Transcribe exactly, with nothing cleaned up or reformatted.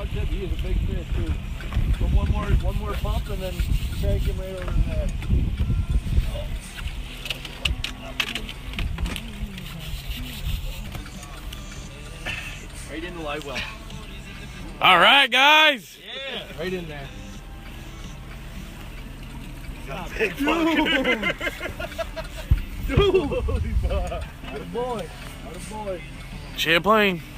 dog said he is a big fish too. So one more, one more pump and then take him right over there. Right in the live well. All right, guys. Yeah, right in there. Big Dude! Dude! Atta boy. Atta boy. Champlain.